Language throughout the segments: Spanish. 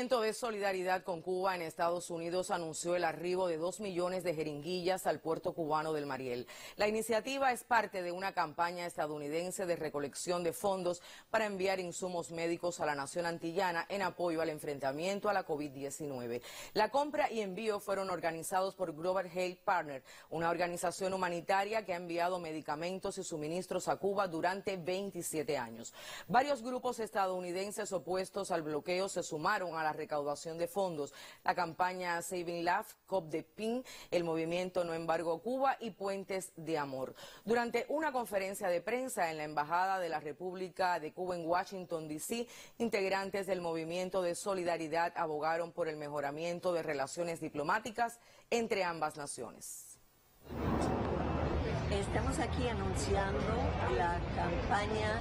El Movimiento de Solidaridad con Cuba en Estados Unidos anunció el arribo de 2 millones de jeringuillas al puerto cubano del Mariel. La iniciativa es parte de una campaña estadounidense de recolección de fondos para enviar insumos médicos a la nación antillana en apoyo al enfrentamiento a la COVID-19. La compra y envío fueron organizados por Global Health Partner, una organización humanitaria que ha enviado medicamentos y suministros a Cuba durante 27 años. Varios grupos estadounidenses opuestos al bloqueo se sumaron a la recaudación de fondos. La campaña Saving Life, COP de PIN, el movimiento No Embargo Cuba y Puentes de Amor. Durante una conferencia de prensa en la Embajada de la República de Cuba en Washington, D.C., integrantes del Movimiento de Solidaridad abogaron por el mejoramiento de relaciones diplomáticas entre ambas naciones. Estamos aquí anunciando la campaña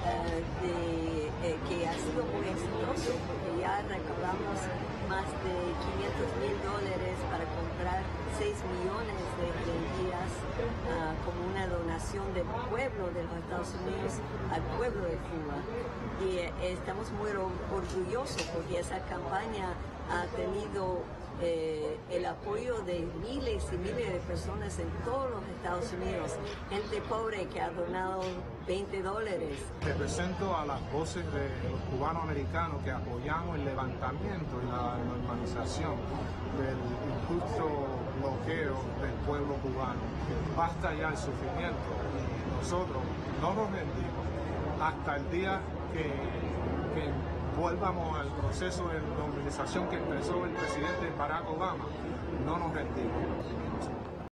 que ha sido muy exitosa, porque ya recaudamos más de $500,000 para comprar 6 millones de jeringuillas como una donación del pueblo de los Estados Unidos al pueblo de Cuba. Y estamos muy orgullosos porque esa campaña ha tenido el apoyo de miles y miles de personas en todos los Estados Unidos, gente pobre que ha donado $20. Represento a las voces de los cubanos americanos que apoyamos el levantamiento y la normalización del injusto bloqueo del pueblo cubano. Basta ya el sufrimiento y nosotros no nos rendimos hasta el día que volvamos al proceso de normalización que empezó el presidente Barack Obama. No nos rendimos.